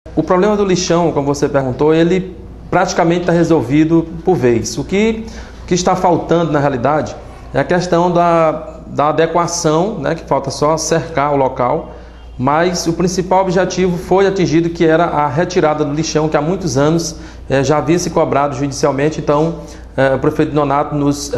O problema do lixão, como você perguntou, ele praticamente está resolvido por vez. O que está faltando, na realidade, é a questão da adequação, né, que falta só cercar o local, mas o principal objetivo foi atingido, que era a retirada do lixão, que há muitos anos já havia se cobrado judicialmente. Então, o prefeito Nonato nos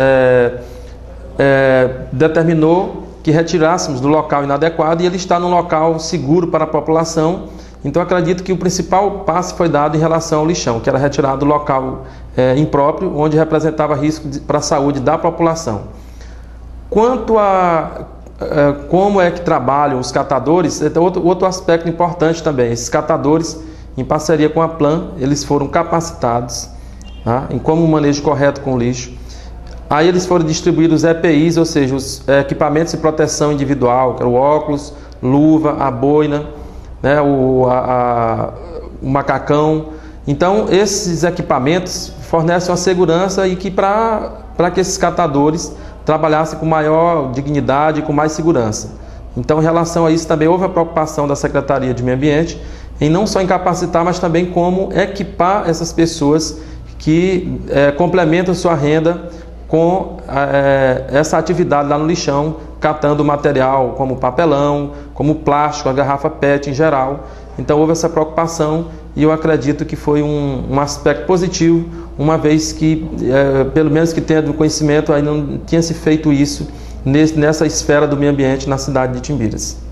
determinou que retirássemos do local inadequado, e ele está num local seguro para a população. Então, acredito que o principal passo foi dado em relação ao lixão, que era retirado do local impróprio, onde representava risco para a saúde da população. Quanto a como é que trabalham os catadores, outro aspecto importante também. Esses catadores, em parceria com a Plan, eles foram capacitados, tá, em como manejo correto com o lixo. Aí eles foram distribuídos os EPIs, ou seja, os equipamentos de proteção individual, que era o óculos, luva, a boina, né, o macacão. Então, esses equipamentos fornecem uma segurança e que para que esses catadores trabalhassem com maior dignidade e com mais segurança. Então, em relação a isso, também houve a preocupação da Secretaria de Meio Ambiente em não só incapacitar, mas também como equipar essas pessoas que complementam sua renda com essa atividade lá no lixão, catando material como papelão, como plástico, a garrafa PET em geral. Então houve essa preocupação e eu acredito que foi um aspecto positivo, uma vez que, pelo menos que tenha do conhecimento, ainda não tinha se feito isso nessa esfera do meio ambiente na cidade de Timbiras.